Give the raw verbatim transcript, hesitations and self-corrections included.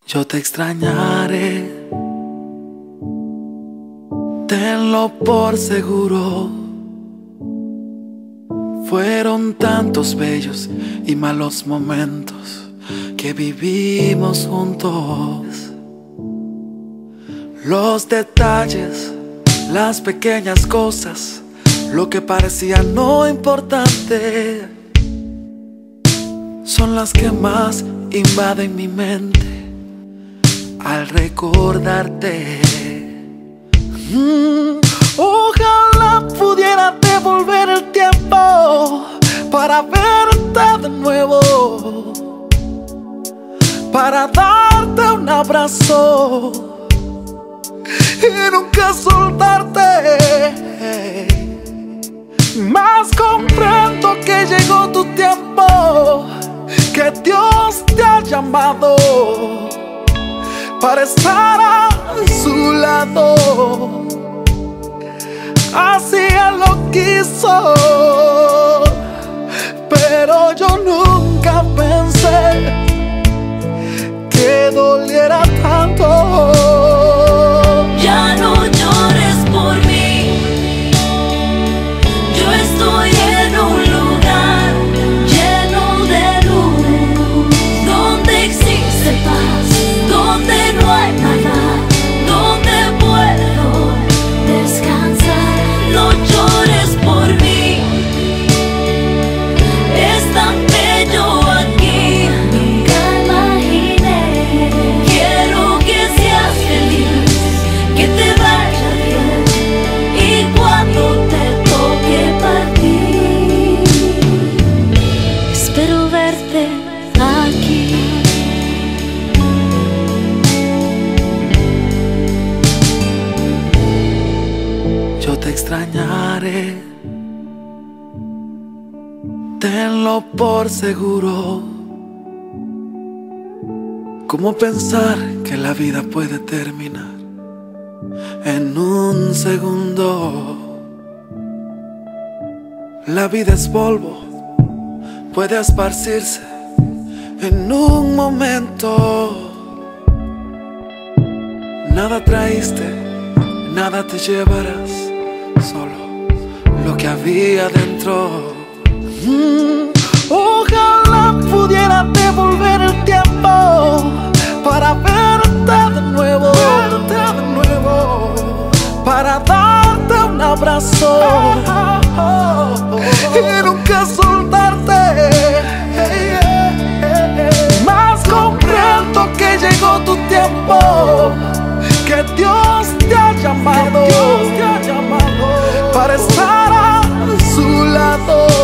Yo te extrañaré, tenlo por seguro. Fueron tantos bellos y malos momentos que vivimos juntos. Los detalles, las pequeñas cosas, lo que parecía no importante, son las que más invaden mi mente al recordarte. mm, Ojalá pudiera devolver el tiempo para verte de nuevo, para darte un abrazo y nunca soltarte. Mas comprendo que llegó tu tiempo, que Dios te ha llamado para estar a su lado. Así Él lo quiso, pero yo nunca pensé que doliera tanto. Ya no llores por mí, yo estoy en un lugar lleno de luz, donde existe paz, donde no hay maldad, donde puedo descansar. No llores por mí, es tan bello aquí, nunca imaginé. Quiero que seas feliz, que te vaya bien, y cuando te toque partir, espero verte aquí. Yo te extrañaré, tenlo por seguro. ¿Cómo pensar que la vida puede terminar en un segundo? La vida es polvo, puede esparcirse en un momento. Nada traíste, nada te llevarás, solo lo que había dentro. mm, Ojalá pudiera devolver el tiempo para verte de nuevo, verte de nuevo, para darte un abrazo y nunca soltarte. Mas comprendo que llegó tu tiempo, que Dios te ha llamado, para estar a su lado.